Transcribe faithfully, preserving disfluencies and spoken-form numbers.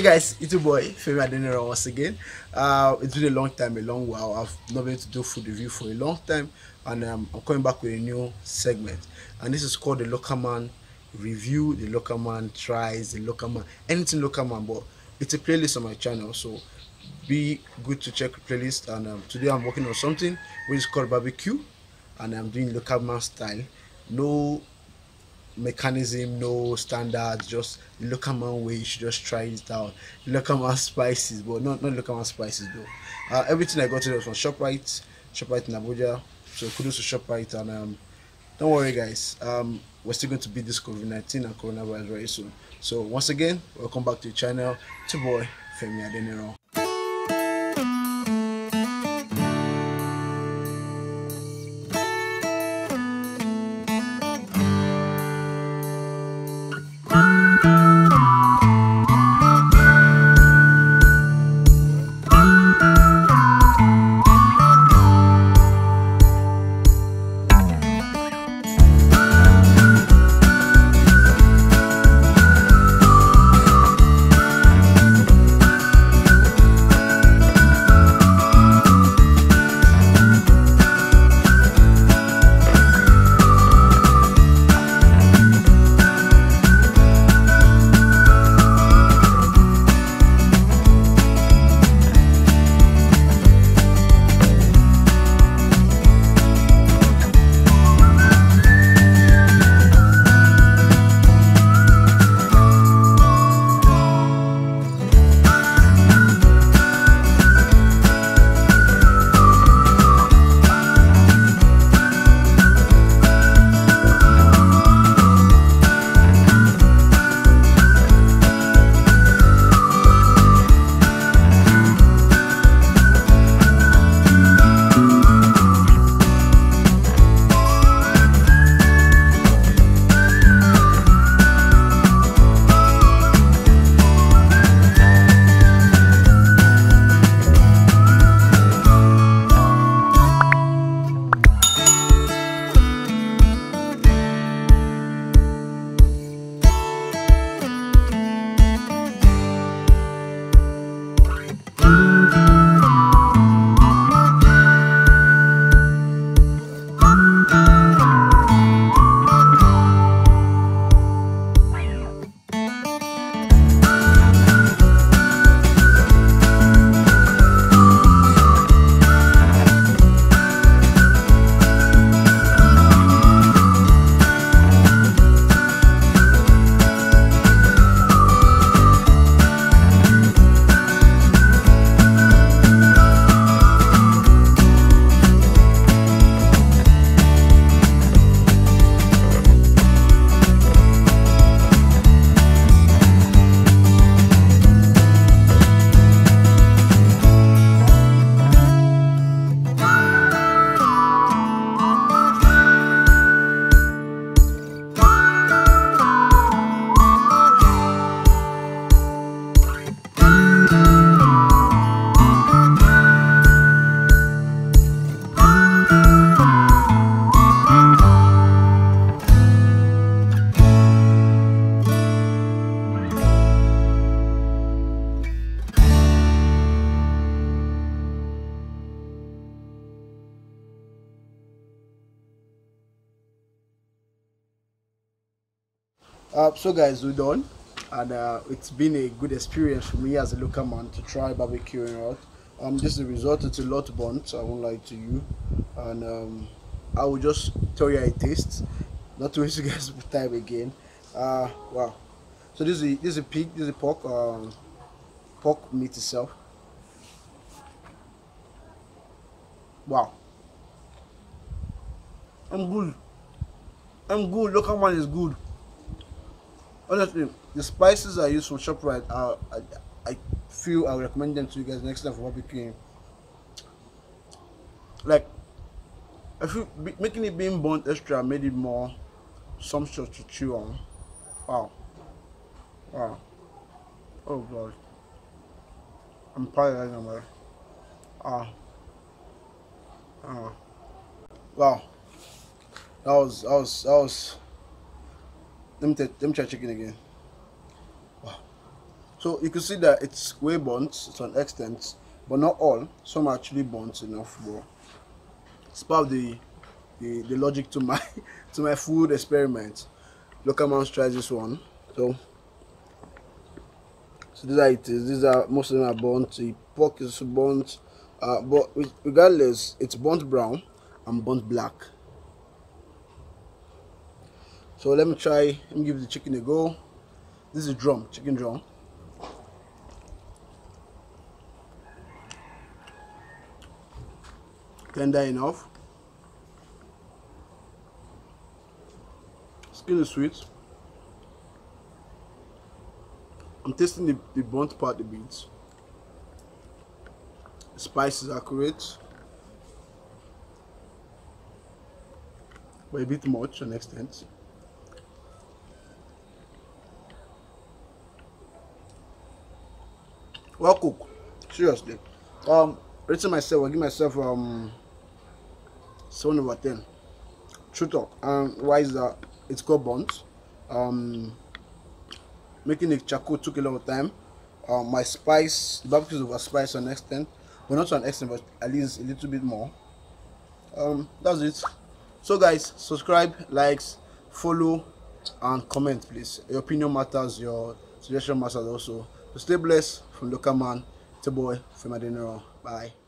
guys, it's your boy femionair once again. Uh, it's been a long time, a long while. I've not been able to do food review for a long time, and um, I'm coming back with a new segment. And this is called the Local Man Review. The Local Man tries the Local Man, anything Local Man. But it's a playlist on my channel, so be good to check the playlist. And um, today I'm working on something which is called barbecue, and I'm doing Local Man style. No mechanism, no standards, just the local man way. You should just try it out. The local man spices, but not not local man spices though. Uh, everything I got today was from Shoprite, Shoprite in Abuja. So kudos to Shoprite, and um, don't worry guys, um, we're still going to beat this COVID nineteen and coronavirus very soon. So once again, welcome back to the channel. It's your boy Femi Adeniro. Uh, so guys, we're done, and uh, it's been a good experience for me as a local man to try barbecuing out. Um, this is the result. It's a lot burnt, I won't lie to you, and um, I will just tell you how it tastes, not to waste you guys with time again. Uh, wow. So this is a, this is a pig, this is a pork, um, pork meat itself. Wow. I'm good. I'm good. Local man is good. Honestly, the spices I use from Shoprite, uh, I, I feel I will recommend them to you guys next time for barbecuing. Like, I feel making it being burnt extra made it more sumptuous to chew on. Wow. Wow. Oh god. I'm probably right now, man. Ah. Ah. Wow. That was, that was, that was. Let me, let me try chicken again. Wow. So you can see that it's way burnt to an extent, but not all. Some are actually burnt enough. But it's part of the the, the logic to my to my food experiment. Local man tries this one. So so these are it is. These are most of them are burnt. The pork is burnt, uh, but regardless, it's burnt brown and burnt black. So let me try. Let me give the chicken a go. This is drum, chicken drum. Tender enough. Skin is sweet. I'm tasting the, the burnt part a bit. The spice is accurate, but a bit much to an extent. Well cooked, seriously. Um, rating myself, I give myself um seven over ten. True talk. And why is that? It's got burnt. Um, making the charcoal took a lot of time. Um, my spice, the barbecue is over spice to an extent, but not to an extent, but at least a little bit more. Um, that's it. So guys, subscribe, likes, follow, and comment, please. Your opinion matters. Your suggestion matters also. So stay blessed from Local Man. It's a boy, femionair. Bye.